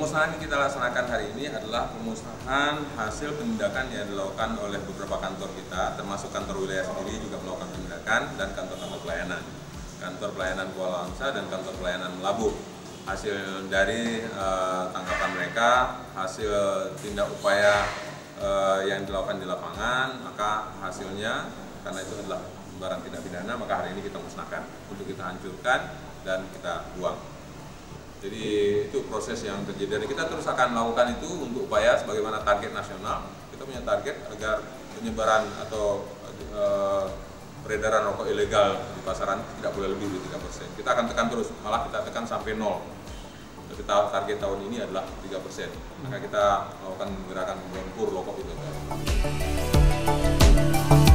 pemusnahan yang kita laksanakan hari ini adalah pemusnahan hasil penindakan yang dilakukan oleh beberapa kantor kita, termasuk kantor wilayah sendiri juga melakukan penindakan, dan kantor-kantor pelayanan. Kantor pelayanan Kuala Langsa dan kantor pelayanan Melabuh. Hasil dari tanggapan mereka, hasil tindak upaya yang dilakukan di lapangan, maka hasilnya, karena itu adalah barang tindak pidana, maka hari ini kita musnahkan untuk kita hancurkan dan kita buang. Jadi itu proses yang terjadi, dan kita terus akan melakukan itu untuk upaya sebagaimana target nasional. Kita punya target agar penyebaran atau peredaran rokok ilegal di pasaran tidak boleh lebih dari 3%. Kita akan tekan terus, malah kita tekan sampai 0. Kita target tahun ini adalah 3%. Maka kita melakukan gerakan membuang pur rokok itu.